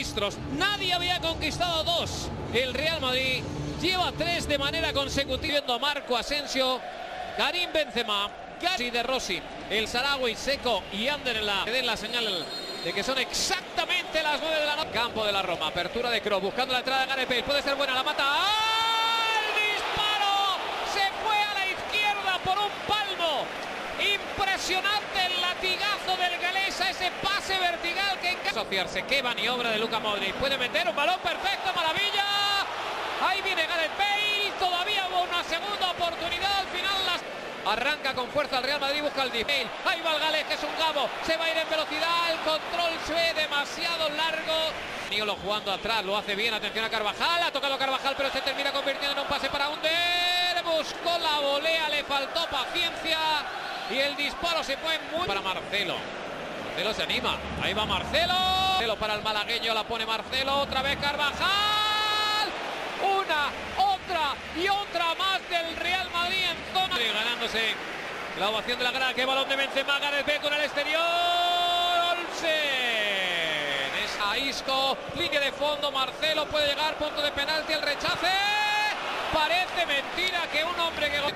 registros. Nadie había conquistado 2. El Real Madrid lleva 3 de manera consecutiva. Marco Asensio, Karim Benzema, Gassi de Rossi, el Sarawi, Seco y Ander en la señal de que son exactamente las 9 de la noche. Campo de la Roma, apertura de Kroos, buscando la entrada de Gareth Bale. Puede ser buena, la mata. ¡Ah! ¡El disparo! Se fue a la izquierda por un palmo. Impresionante el latigazo del galés a ese pase vertical que asociarse. Qué maniobra de Luka Modric. Puede meter un balón perfecto, maravilla. Ahí viene Gareth Bale. Todavía hubo una segunda oportunidad. Al final arranca con fuerza el Real Madrid, busca el Bale. Ahí va el galés, que es un gabo. Se va a ir en velocidad. El control fue demasiado largo. Niolo jugando atrás, lo hace bien. Atención a Carvajal. Ha tocado Carvajal, pero se termina convirtiendo en un pase para Under. Buscó la volea, le faltó paciencia. Y el disparo se fue muy... Para Marcelo. Marcelo se anima. Ahí va Marcelo. Marcelo para el malagueño, la pone Marcelo. Otra vez Carvajal. Una, otra y otra más del Real Madrid en zona. Ganándose la ovación de la grada. Qué balón de Benzema. Gareth Bale con el exterior. Olsen. Es a Isco. Línea de fondo. Marcelo puede llegar. Punto de penalti. El rechace. Parece mentira que un hombre que...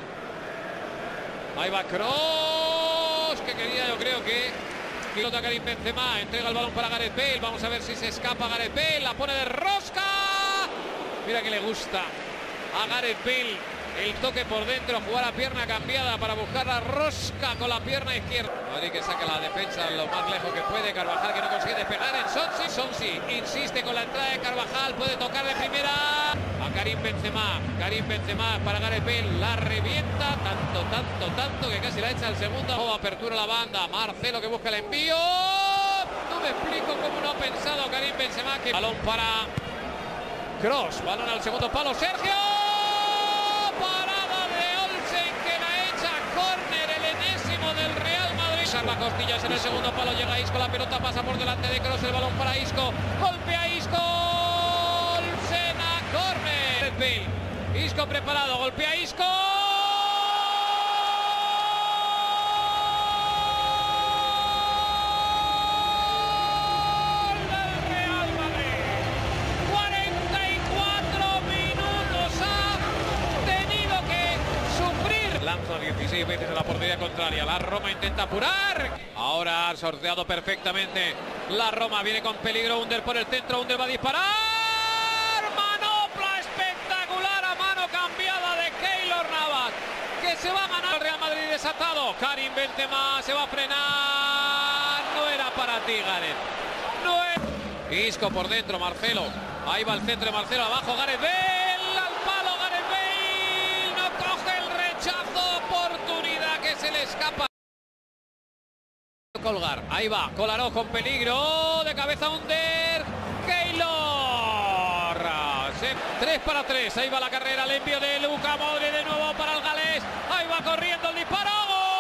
Ahí va Kroos, que quería, yo creo que pilota Karim Benzema, entrega el balón para Gareth Bale. Vamos a ver si se escapa Gareth Bale, la pone de rosca. Mira que le gusta a Gareth Bale el toque por dentro, jugar a pierna cambiada para buscar la rosca con la pierna izquierda. Madrid que saca la defensa lo más lejos que puede. Carvajal que no consigue despegar en Sonsi. Sonsi insiste con la entrada de Carvajal, puede tocar de primera a Karim Benzema. Karim Benzema para Gareth Bale, la revienta tanto que casi la echa al segundo. Apertura la banda, Marcelo que busca el envío. No me explico cómo no ha pensado Karim Benzema. Que balón para Kroos, balón al segundo palo, Sergio. Parada de Olsen que la echa córner, el enésimo del Real Madrid. La costillas en el segundo palo, llega Isco, la pelota pasa por delante de Kroos, el balón para Isco, golpea Isco, Olsen a córner. Isco preparado, golpea Isco. Lanza 16 veces a la portería contraria. La Roma intenta apurar. Ahora ha sorteado perfectamente. La Roma viene con peligro. Under por el centro. Under va a disparar. Manopla espectacular a mano cambiada de Keylor Navas, que se va a ganar el Real Madrid desatado. Karim Benzema se va a frenar. No era para ti, Gareth. No es. Isco por dentro. Marcelo. Ahí va el centro de Marcelo. Abajo Gareth Bale. Se le escapa. Colgar. Ahí va. Kolarov con peligro. De cabeza Under. Keylor. 3 para 3. Ahí va la carrera. El envío de Luka Modric de nuevo para el galés. Ahí va corriendo el disparo.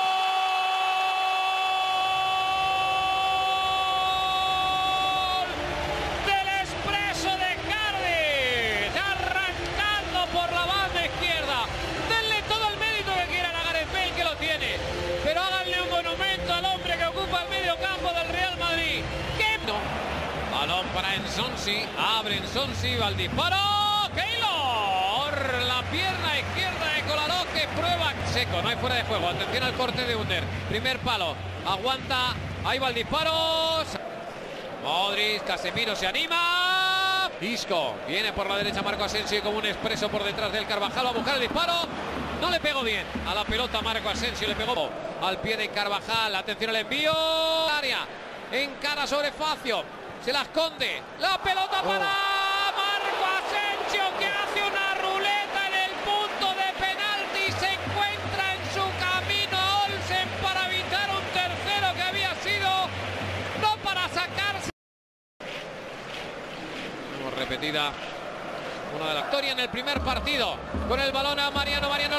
¡Gol! Del Expreso de Cardiff. Arrancando por la banda izquierda. Denle todo el mérito que quieran a Gareth Bale, que lo tiene. Pero háganle un monumento al hombre que ocupa el medio campo del Real Madrid. ¿Qué? No. Balón para Ensonsi. Abre Ensonsi. Va al disparo. Keylor. La pierna izquierda de Kolarov que prueba. Seco. No hay fuera de juego. Atención al corte de Under. Primer palo. Aguanta. Ahí va el disparo. Modric. Casemiro se anima. Isco. Viene por la derecha Marco Asensio como un expreso por detrás del Carvajal. Va a buscar el disparo. No le pegó bien a la pelota Marco Asensio, le pegó al pie de Carvajal. Atención al envío. Área. Encara sobre Facio. Se la esconde. La pelota para Marco Asensio, que hace una ruleta en el punto de penalti. Se encuentra en su camino a Olsen para evitar un tercero que había sido no para sacarse. Repetida. Una de la victoria en el primer partido. Con el balón a Mariano. Mariano